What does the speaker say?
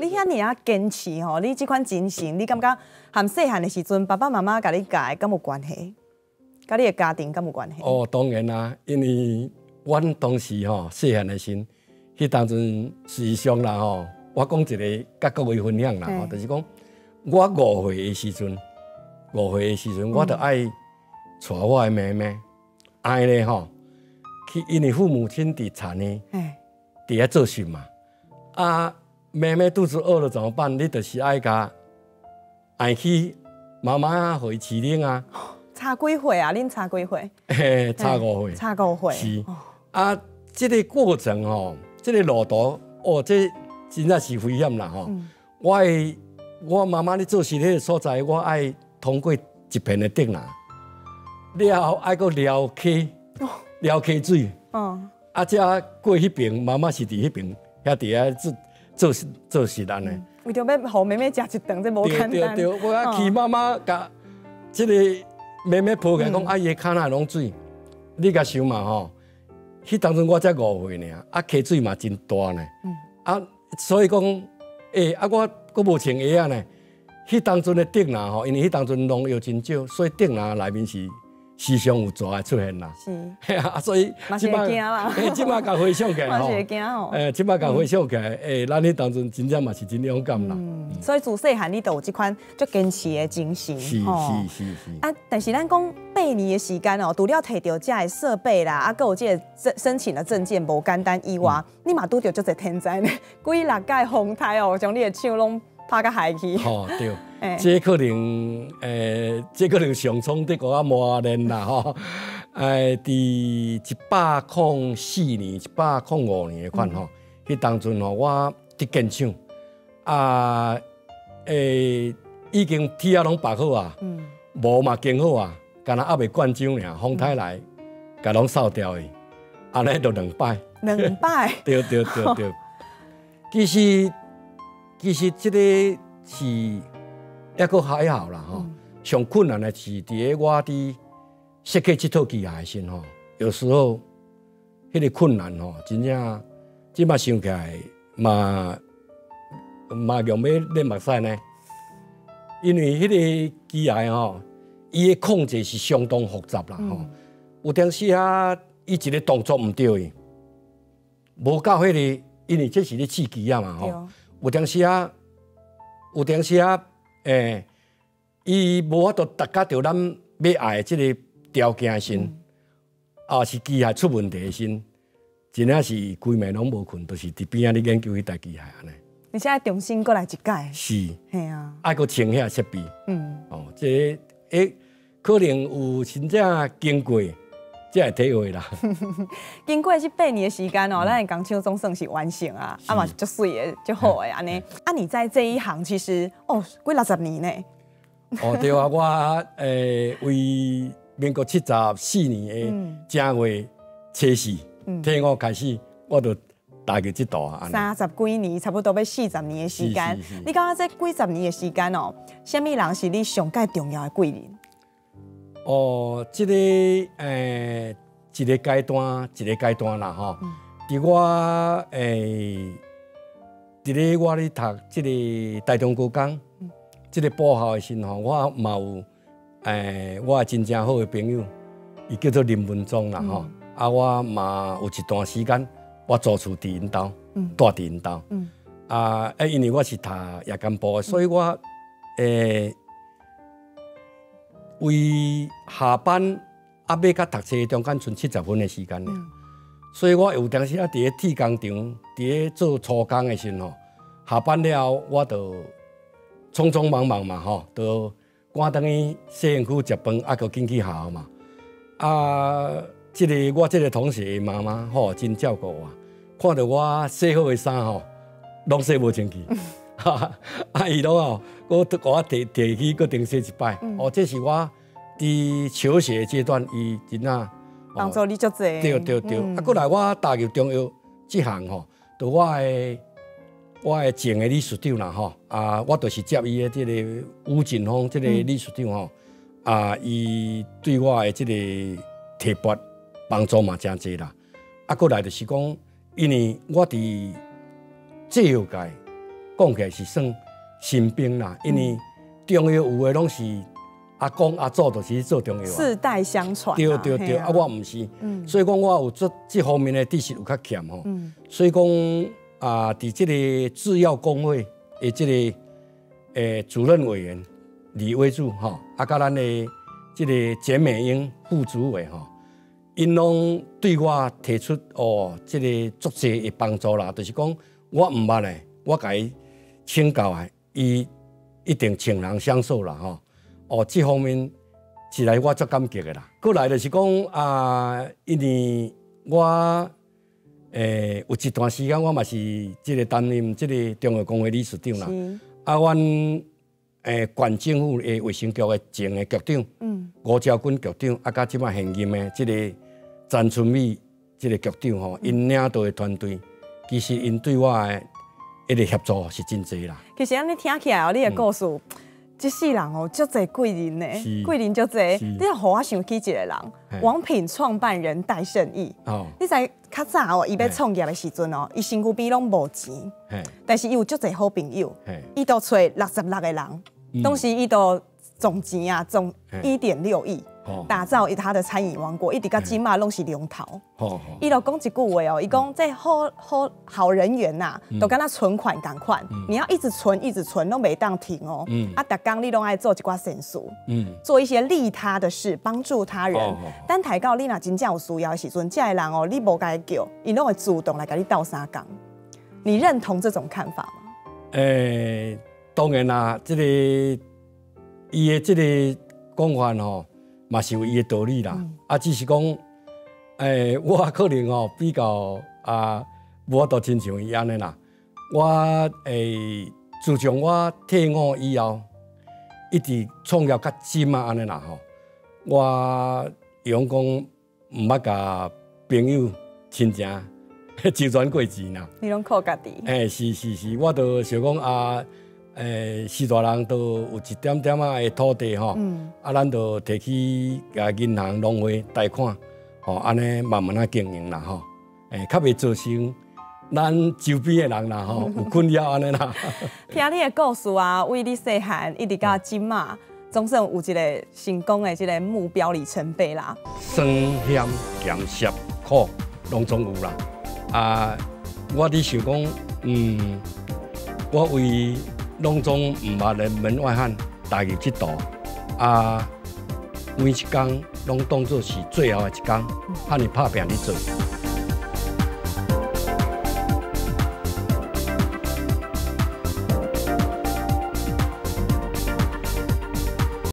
你遐尔啊坚持吼，你即款精神，你感觉和细汉的时阵爸爸妈妈甲你教的敢有关系？甲你的家庭敢有关系？ 哦，当然啦，因为阮当时吼细汉的时，迄当阵事实上啦吼，我讲一个甲各位分享啦吼，就是讲我5岁的时阵，我就爱带我的妹妹，爱咧吼，去因为父母亲伫田呢，伫遐做事嘛，啊，妹妹肚子饿了怎么办？你就是爱甲爱去妈妈互伊饲奶啊。 差几岁啊？恁差几岁？ 嘿，差5岁。 差5岁。 是啊，这个过程吼，这个路途哦，这真正是危险啦吼。我妈妈咧做事迄个所在，我爱通过一片的竹林，了后爱搁撩溪水。啊，才过迄边，妈妈是伫迄边，遐伫遐做事安尼。 为着要互妹妹食一顿，这无简单。 对，我要去妈妈甲这个妹妹抱起来讲，伊的骹哪拢水。你甲想嘛吼，迄当阵我才5岁尔，啊溪水嘛真大呢。啊，所以讲，我阁无穿鞋啊呢。迄当阵的竹林吼，因为迄当阵农药真少，所以竹林内面是时常有蛇会出现啦。是，啊，所以即摆惊啦， 即摆甲回想起来吼，嘛是会惊吼。 即摆甲回想起来，咱迄当阵真正嘛是真勇敢啦。 所以自细汉你都有即款足坚持的精神。 是。 啊，但是咱讲8年的时间哦，除了摕到这的设备啦，啊，搁有这个申请的证件无简单以外，你嘛拄着足侪天灾呢，几6届风台哦，将你的手拢拍甲害去。 吼对，这可能上冲得个磨练啦吼。伫104年、105年的款吼，迄当阵吼我伫建厂啊，已经铁啊拢绑好啊，无嘛建好啊，干那还未灌浆尔，风台来，甲拢扫掉的，安尼就2摆。 2摆。 对。其实这个是还阁还好啦吼。上困难的是伫个我伫设计这套机械的时吼，有时候迄个困难吼，真正即摆想起来嘛用要练目屎呢。因为迄个机械吼，伊的控制是相当复杂啦吼。有当时啊，伊一个动作毋对伊，无到迄个，因为这是咧试机啊嘛吼。有当时啊，伊无法度达到咱要爱的这个条件时，是机械出问题时，真正是规暝拢无困，就是伫边仔咧研究迄台机械安尼。 你现在重新过来一届。 是。 系啊。 爱搁清遐设备。这可能有真正经过，才会体会啦。 经过这8年的时间哦，咱的工厂总算是完成啊，嘛是足水的、足好的安尼。啊，你在这一行其实几60年呢？ 对啊，我为民国74年的正月初4，退伍开始，我就踏入这道啊。 30几年，差不多要40年的时间。你感觉这几十年的时间哦，什么人是你上介重要的贵人？ 这个一个阶段啦吼。伫我我咧读这个台中高工，这个部校的时候，我嘛有我真正好的朋友，伊叫做林文忠啦吼。啊，我嘛有一段时间，我租厝伫因兜，住伫因兜。因为我是读夜间部的，所以我为下班要甲读册中间剩70分的时间呢，所以我有当时伫咧铁工厂，伫咧做粗工的时候，下班了后，我就匆匆忙忙嘛吼，就赶倒去西园区食饭，搁进去学校嘛。我这个同学的妈妈吼，真照顾我，看到我洗好的衫吼，拢洗无清气。伊拢我摕去，搁重洗一摆。这是我伫求学阶段，伊真正帮助你足济。 对。过来我踏入中药这行吼，就我的前的理事长啦吼，我就是接伊的这个吴锦峰这个理事长吼，伊对我的这个提拔帮助嘛真济啦。过来就是讲，因为我伫制药界。 讲起来是算新兵啦，因为中药有诶拢是阿公阿祖就是做中药， 世代相传。 对对对，啊，我毋是，所以讲我有这方面的知识有较欠吼，所以讲啊，伫这个制药工会的这个主任委员李威柱吼，啊，甲咱的这个简美英副主委吼。因拢对我提出这个足济的帮助啦，就是讲我毋捌诶，我甲伊请教啊，伊一定请人相授啦吼。这方面是来我足感激的啦。过来就是讲因为我有一段时间我嘛是这个担任这个中药工会理事长啦。阮县政府的卫生局的前的局长，吴兆军局长，甲即摆现任的这个詹春美这个局长吼，因领导的团队，其实因对我的一个协助是真济啦。 其实安尼听起来你的故事，这世人足侪贵人呢，贵人足侪。你要互我想起一个人，王品创办人戴胜义。你知较早伊要创业的时阵伊身躯边拢无钱，但是伊有足侪好朋友，伊都找66个人，当时伊都总钱啊，总1.6亿。打造他的餐饮王国，一直到今嘛拢是龙头。伊就讲一句话伊讲这好人缘呐，都跟他存款同款，你要一直存，拢袂当停哦。逐工你拢爱做一寡善事，做一些利他的事，帮助他人。等抬到你若真正有需要的时阵，这个人你无甲伊叫，伊拢会主动来甲你斗相共。你认同这种看法吗？ 当然啦，这个伊的这个讲法嘛是有伊的道理啦，只是讲，我可能比较无法度亲像伊安尼啦。我自从我退伍以后，一直创业到今安尼啦我用讲毋捌甲朋友亲情周转过钱啦。 你拢靠家己？ 是，我就想讲四大人都有一点点的土地咱就摕去甲银行农会贷款，安尼慢慢经营啦较袂造成咱周边的人啦有困扰安尼啦。 听你的故事为你细汉一直到今嘛，总算有一个成功的这个目标里程碑啦。 酸咸咸涩苦拢总有啦。我伫想讲，我为拢总毋捌的门外汉踏入这道，每一天拢当作是最后的一天，安尼打拼去做。